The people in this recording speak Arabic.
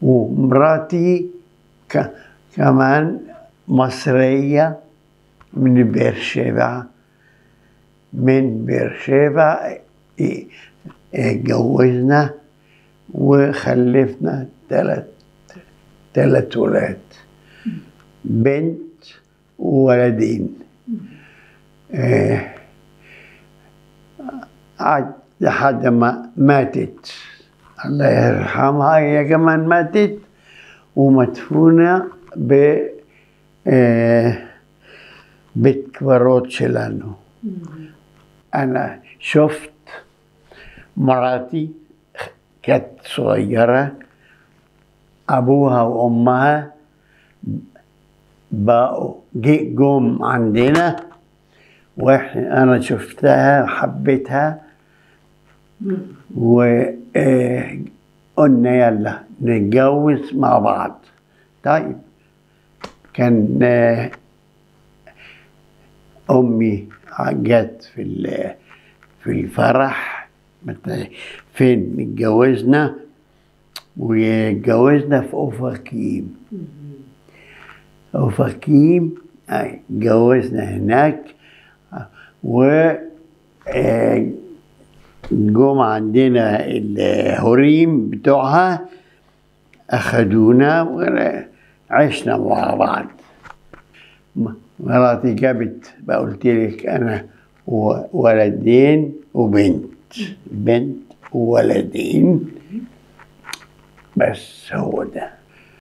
ومراتي كمان مصرية من بيرشيبا. من بيرشيبا اتجوزنا وخلفنا ثلاث ولاد، بنت وولدين. قعد لحد ما ماتت، الله يرحمها، هي كمان ماتت ومدفونة بيت كبارات شلانو. أنا شفت مراتي كانت صغيرة، أبوها وأمها بقوا جم عندنا، أنا شفتها وحبيتها، وقلنا يلا نتجوز مع بعض. طيب كان أمي جت في الفرح فين اتجوزنا، واتجوزنا في أوفاكيم. أوفاكيم اتجوزنا هناك، و جم عندنا الهريم بتوعها أخدونا وعشنا مع بعض. مراتي جابت قلت لك أنا ولدين وبنت، بنت وولدين، بس هو ده.